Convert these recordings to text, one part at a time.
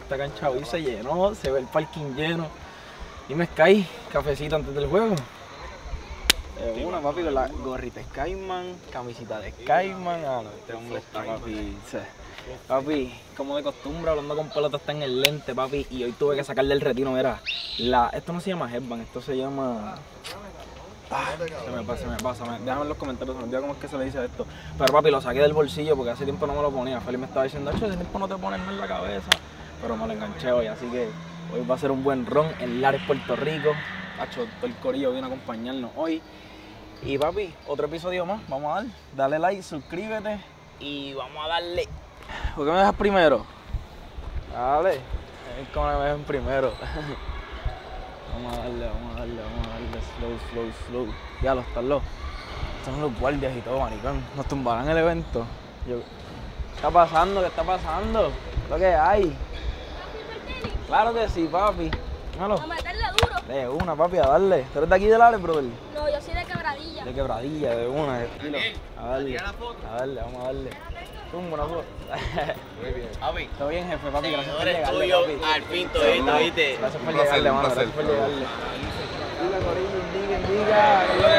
esta cancha hoy se llenó, se ve el parking lleno. Dime, Sky, cafecito antes del juego. Una, papi, con la gorrita Skyman, camisita de Skyman. Ah, no, este hombre está, papi. Papi, como de costumbre, hablando con pelota está en el lente, papi. Y hoy tuve que sacarle el retino, mira. Esto no se llama headband, esto se llama... se me pasa. Déjame en los comentarios, se me olvida cómo es que se le dice esto. Pero papi, lo saqué del bolsillo porque hace tiempo no me lo ponía. Felipe me estaba diciendo, hace tiempo no te pones nada en la cabeza. Pero me lo enganché hoy, así que hoy va a ser un buen ron en Lares, Puerto Rico. Hacho, todo el corillo viene a acompañarnos hoy. Y papi, otro episodio más, vamos a dar. Dale like, suscríbete y vamos a darle. ¿Por qué me dejas primero? Dale, es como me dejan primero. Vamos a darle, slow. Ya los talos. Son los guardias y todo, maricón. Nos tumbarán el evento. ¿Qué está pasando? ¿Qué está pasando? ¿Lo que hay? Claro que sí, papi. Dímelo. A meterle duro. De una, papi, a darle. ¿Tú eres de aquí de Lares, brother? No, yo soy de Quebradilla. De Quebradilla, de una, de estilo. A darle, vamos a darle. Tumba una foto. Muy bien. Papi. Todo bien, jefe, papi, gracias por Seguidores llegarle, tuyos, papi. al fin todito, ¿viste? Gracias por Un placer, llegarle, mano, un placer. gracias por llegarle. Dile, corillo, indica, ¿qué es lo que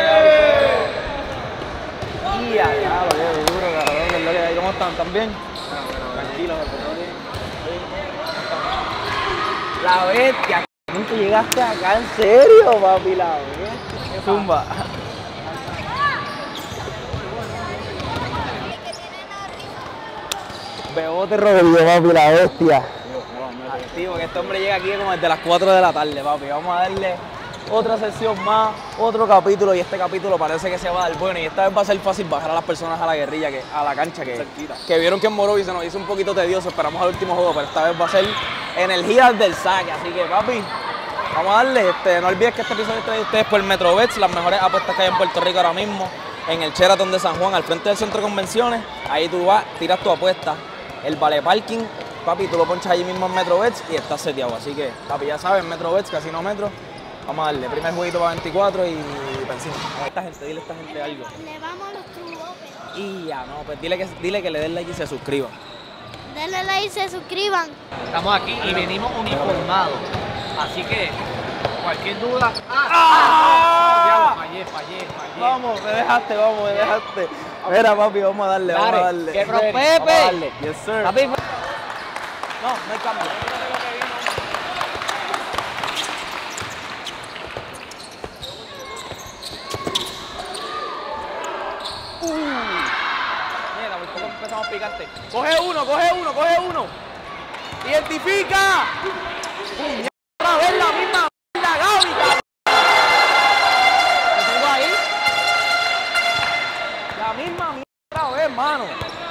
hay? Ya, lo que duro, cabrón, ¿qué es lo que hay? ¿Cómo están? ¿Están bien? Tranquilo, todo bien. La bestia, ¿cómo llegaste acá? ¿En serio, papi? La bestia. Zumba. Bebote Rodrigo, papi, la bestia. Activo, que este hombre llega aquí como desde las 4 de la tarde, papi. Vamos a darle otra sesión más, otro capítulo. Y este capítulo parece que se va a dar bueno. Y esta vez va a ser fácil bajar a las personas a la guerrilla, a la cancha, que vieron que en Morovis se nos hizo un poquito tedioso. Esperamos al último juego, pero esta vez va a ser energía del saque. Así que, papi, vamos a darle. No olvides que este episodio está de ustedes por Metrobets, las mejores apuestas que hay en Puerto Rico ahora mismo. En el Sheraton de San Juan, al frente del centro de convenciones. Ahí tú vas, tiras tu apuesta. El vale parking, papi, tú lo ponchas allí mismo en Metrobets y estás seteado. Así que, papi, ya sabes, Metrobets, Casino Metro. Vamos a darle primer jueguito para 24 y pensé, a esta gente, dile a esta gente algo. Le vamos a los trubos. Y ya, no, pues dile que le den like y se suscriban. Denle like y se suscriban. Estamos aquí y venimos uniformados. Así que, cualquier duda. Fallé. Vamos, me dejaste. Mira, papi, vamos a darle. ¡Que pro Vamos a Pepe! darle. Yes, sir. Papi, No hay cambio. Mira, por poco empezamos picante. Coge uno. Identifica. Puñeta, ver la misma mierda, Gaby, cabrón. ¿Te tengo ahí? La misma mierda, vez, mano.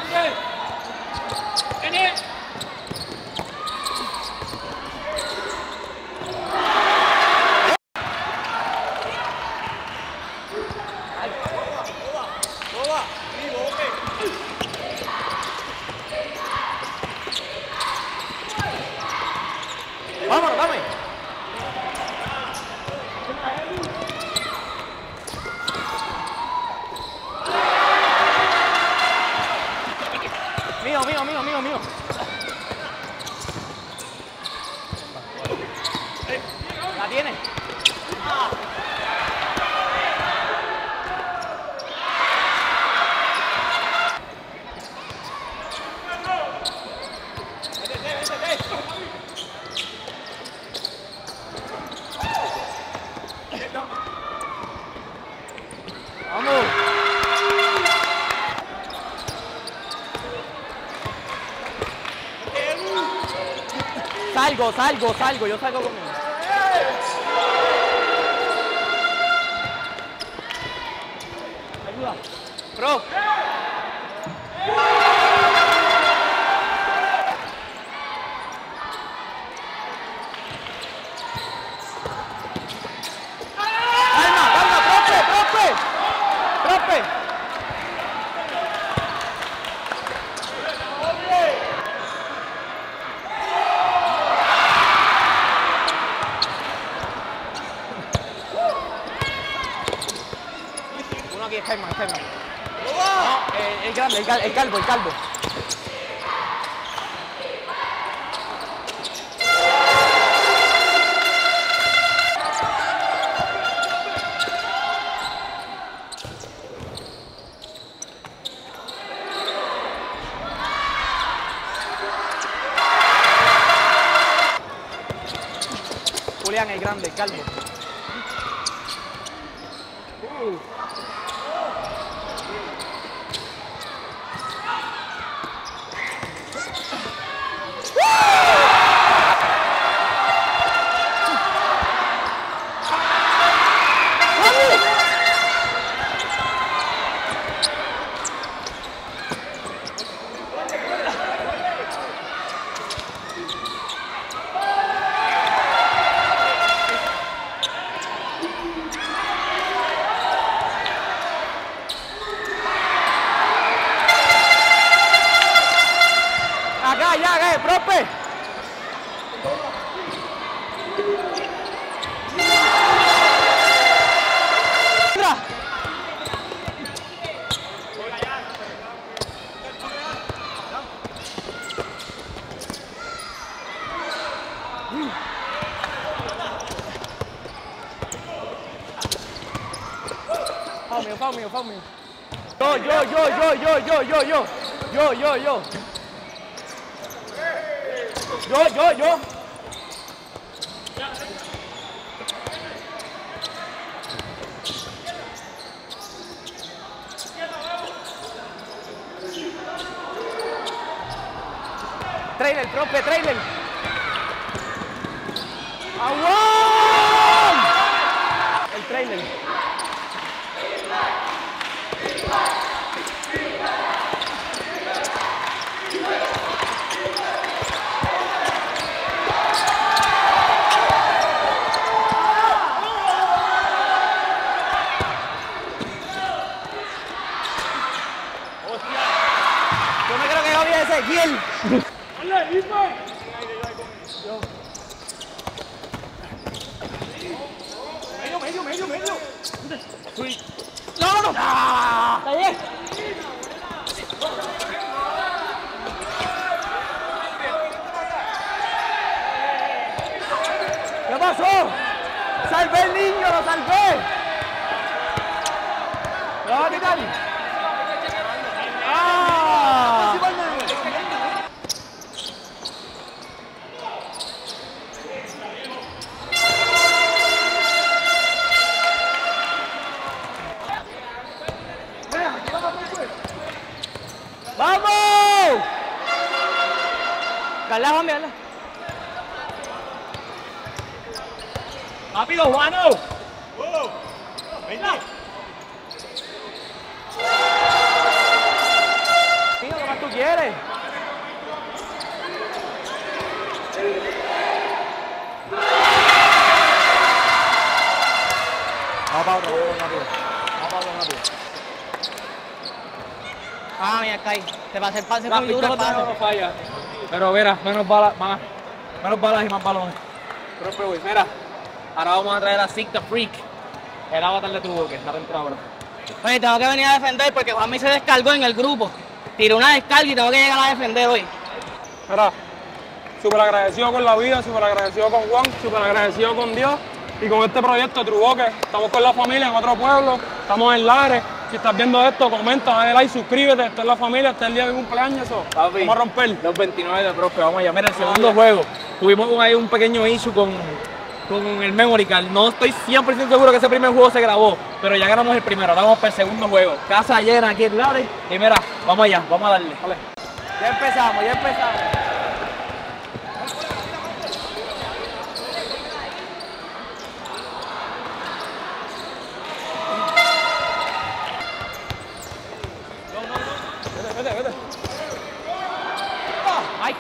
Vámonos, dame. Mío. ¿La tiene? Vamos. Salgo, yo salgo con él. Ayuda. Pro. Calma, profe. Uno aquí es Caimán. No, el grande, el calvo. Brian el grande, el calvo. Acá, ya, profe. Foul mío. Yo. Trailer, profe, trailer. ¡Aguán! El trailer. Yo me creo que yo vi a Ezequiel. Medio. No. Está bien. ¿Qué pasó? ¡Salvé el niño! ¡Lo salvé! ¿Lo vas a quitar? ¡Ah! ¡Vamos! Carla, Juan, mírala. ¡Rápido, Juano! ¡Venga! Tío, ¿qué más tú quieres? Vamos para otro rápido. Ah, mira, Kai. Te va a hacer pase muy duro el pase. No falla. Pero mira, menos balas y más balones. Profe, güey, mira. Ahora vamos a traer a Zig the Freak. El avatar de tu boque, está dentro ahora. Oye, tengo que venir a defender porque Juanmi se descargó en el grupo. Tiró una descarga y tengo que llegar a defender hoy. Mira, súper agradecido con la vida, súper agradecido con Juan, súper agradecido con Dios y con este proyecto de Truboque. Estamos con la familia en otro pueblo, estamos en Lares. Si estás viendo esto, comenta, dale like, suscríbete, esta es la familia, este es el día de mi cumpleaños. Papi, vamos a romper. Los 29 de profe, vamos allá. Mira, el segundo juego. Tuvimos ahí un pequeño issue con el memory card. No estoy 100% seguro que ese primer juego se grabó, pero ya ganamos el primero. Ahora vamos para el segundo juego. Casa llena aquí en Lares. Y mira, vamos allá, vamos a darle. Vale. Ya empezamos. Vete. ¡Ay!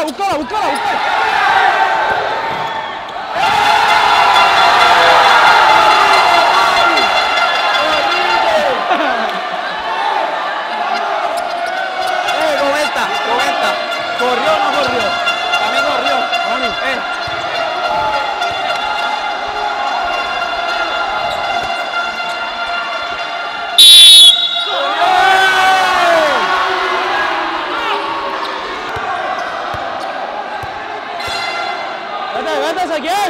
búscala, búscala. Comenta. ¿Corrió o no corrió? También corrió. Vete, Ezequiel.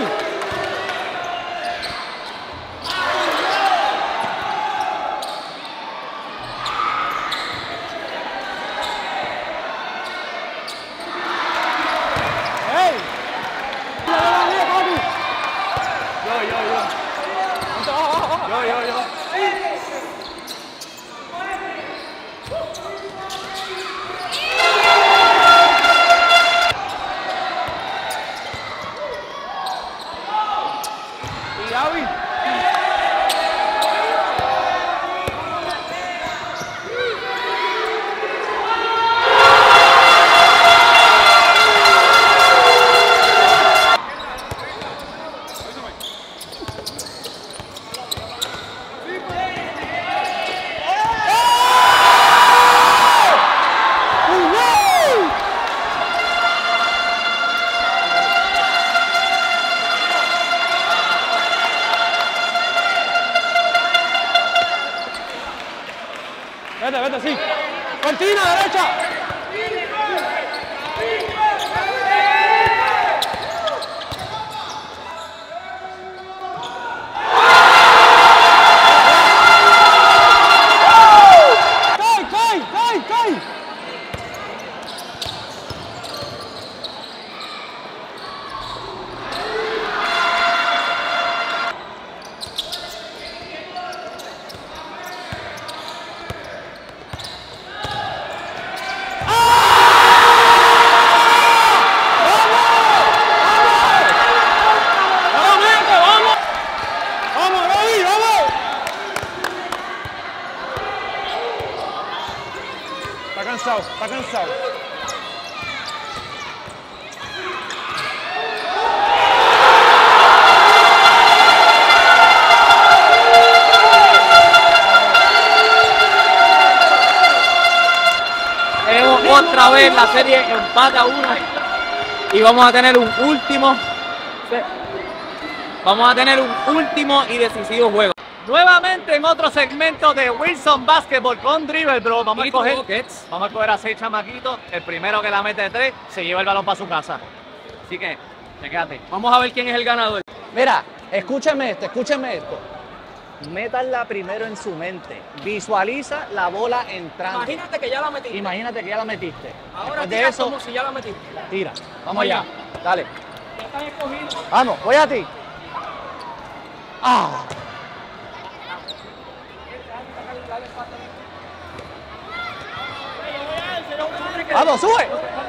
Vete, sí. Cortina, derecha. ¡Cae! Está cansado. Tenemos otra vez la serie empate a 1 y vamos a tener un último y decisivo juego. Nuevamente en otro segmento de Wilson Basketball con Dribble Bro. Vamos a coger a 6 chamaquitos. El primero que la mete de 3 se lleva el balón para su casa. Así que, quédate. Vamos a ver quién es el ganador. Mira, escúchenme esto. Métanla primero en su mente. Visualiza la bola entrando. Imagínate que ya la metiste. Ahora Después de tira eso, como si ya la metiste. tira. Vamos allá. Dale. Ya están escogidos. Vamos, voy a ti. Vamos, sube.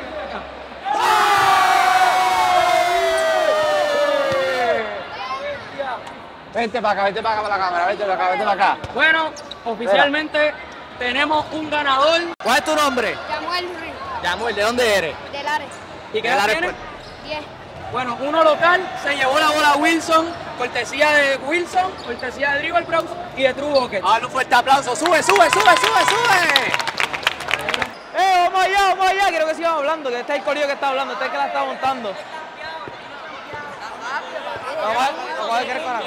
Vente para acá para la cámara, vente para acá. Bueno, oficialmente tenemos un ganador. ¿Cuál es tu nombre? Yamuel Ruiz, Yamuel, ¿de dónde eres? de Lares, ¿Y qué edad tiene? 10. Bueno, uno local se llevó la bola Wilson, cortesía de Wilson, cortesía de Dribble Bros y de True Bucket. Un fuerte aplauso. Sube. Vamos allá, quiero que sigan hablando, que este es el corillo que está hablando, este es el que la está montando. Vamos a ver qué recuerda.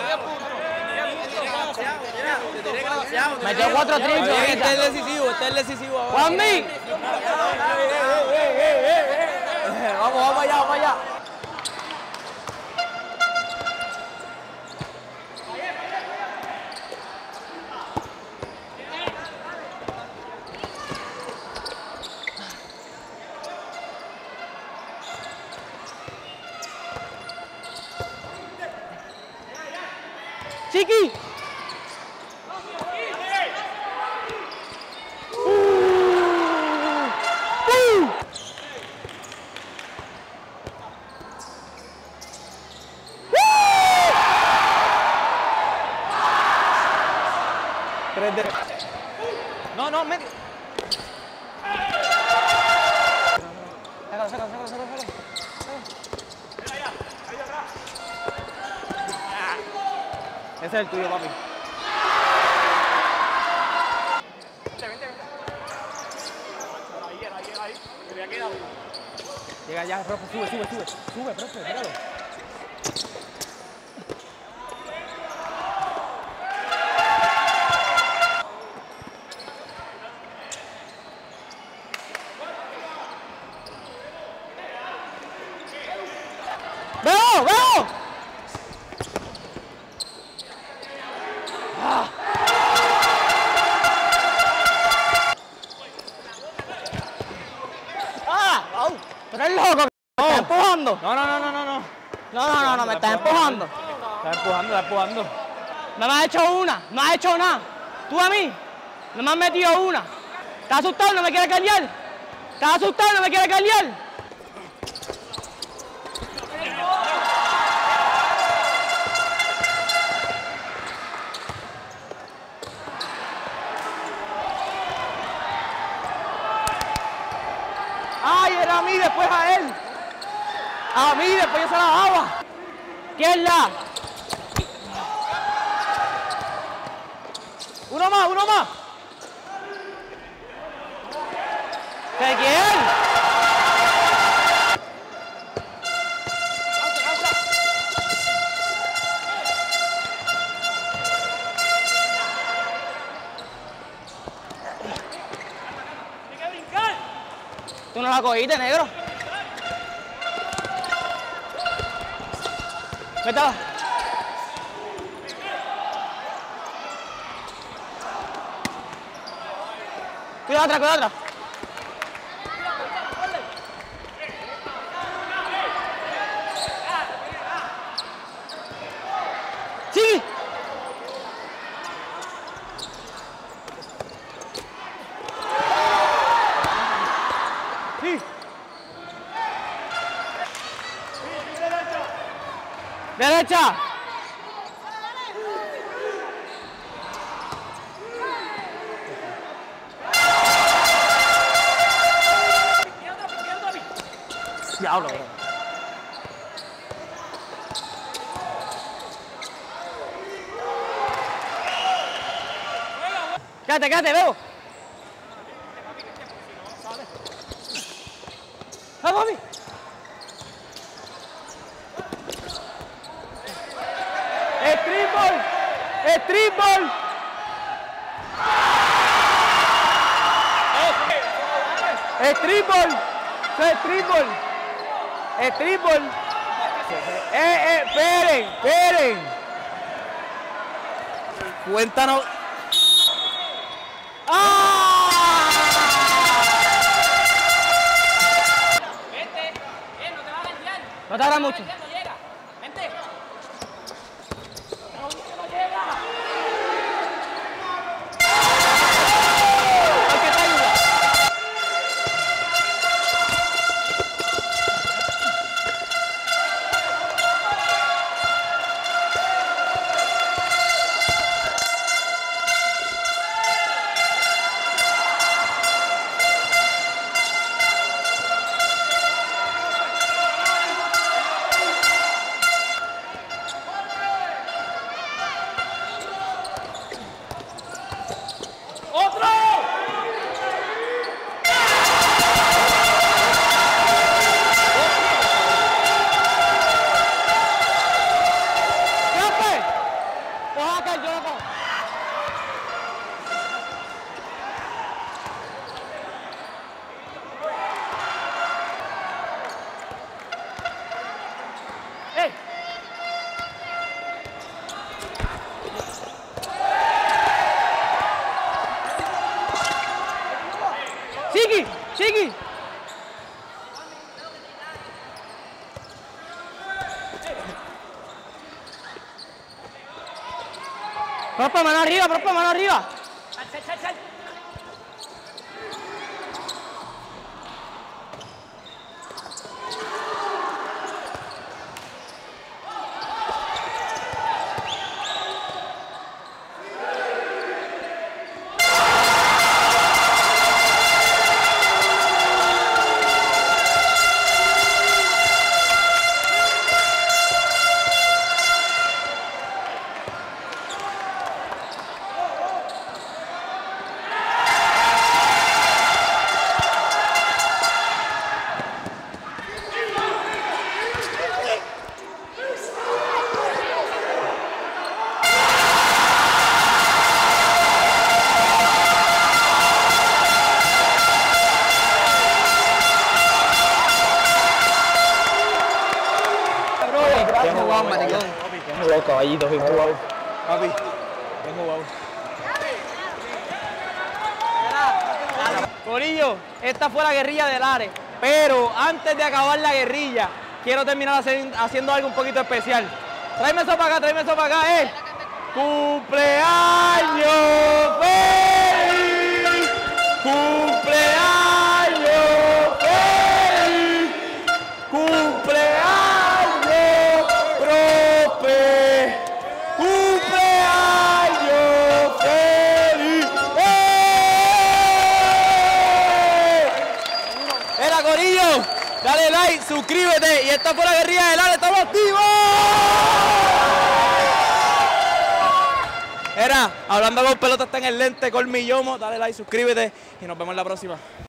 Metió 4 triples. Este es el decisivo. ¡Juanmi! Vamos allá. Chiqui. No, medio. Ese es el tuyo, papi. Llega ya, profe, sube, profe, míralo. ¡Veo! ¿Tú eres loco? ¿Me estás empujando? No, me estás empujando. Está empujando. No me has hecho una, no has hecho nada. Tú a mí, no me has metido una. ¿Estás asustado? ¿No me quieres cambiar? ¿Estás asustado? ¿No me quieres cambiar? ¡Ay, era a mí, después a él! A mí, después yo se la daba. ¿Quién la? Uno más. ¿De quién? Tú no la cogiste, negro. Métala. Cuidado atrás. ¡Sí! ¡Sí! ¡Derecha! Diablo, bro. Quédate, veo. ¡Vamos, papi! ¡Street ball! Esperen. Cuéntanos. No tarda mucho. Chiqui. Propa, mano arriba. Sal. jugado, caballito, bien jugado. Papi, bien jugado. Corillo, esta fue la guerrilla del Lares. Pero antes de acabar la guerrilla, quiero terminar haciendo algo un poquito especial. Tráeme eso para acá, ¡Cumpleaños feliz! ¡Cumpleaños feliz! ¡Cumpleaños profe! ¡Cumpleaños feliz! ¡Era, corillo! Dale like, suscríbete y esta fue la guerrilla del Lares. ¡Estamos activos! Era, hablando con pelota está en el lente, Colmillomo. Dale like, suscríbete y nos vemos en la próxima.